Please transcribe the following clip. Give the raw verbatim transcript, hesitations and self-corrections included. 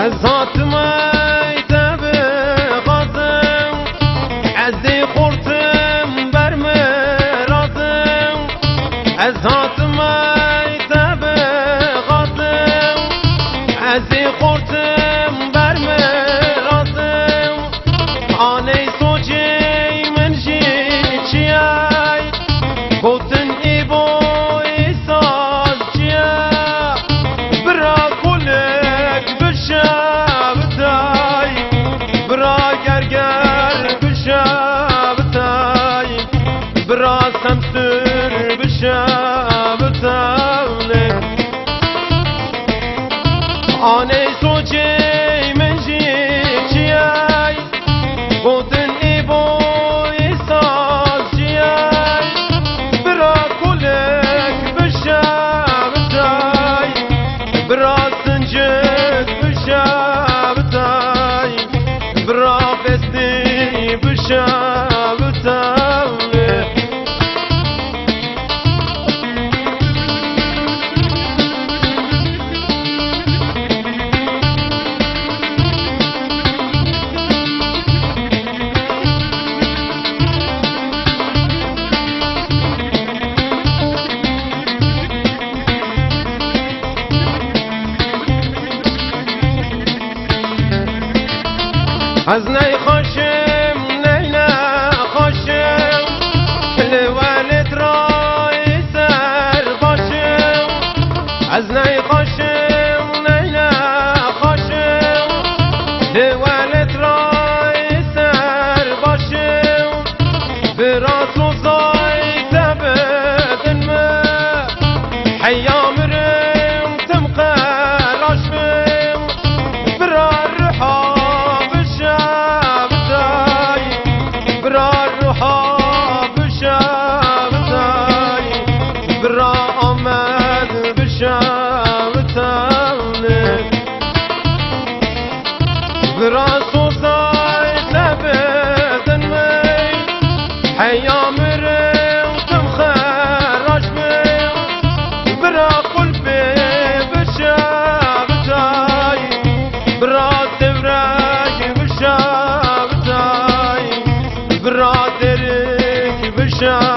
ذات ميتب غازم عزي خورتم برمرازم ذات ميتب غازم عزي خورتم برمرازم آني سوچي من جي چیای گوتن ایبو ایساز چیا برا کلک بشابتای برا گرگر بشابتای برا سمسر بشابتای آنی سوچی من جی چیای گوتن ایبو ایساز چیای برا کلک بشابتای برا سنجد بشابتای برا بستی بشابتای از نی خوشم نینا خوشم لولد رای سر باشم از نی خوشم نینا خوشم لولد رای سر باشم براس و زای تبدن ما حیام رم تمقراش بم برا الرحا برا آمد بشامتانه برا سوزای لبدن می حیام رم تم خراش بیم برا قلبي بشامتای برا دورك بشامتای برا درك بشامتای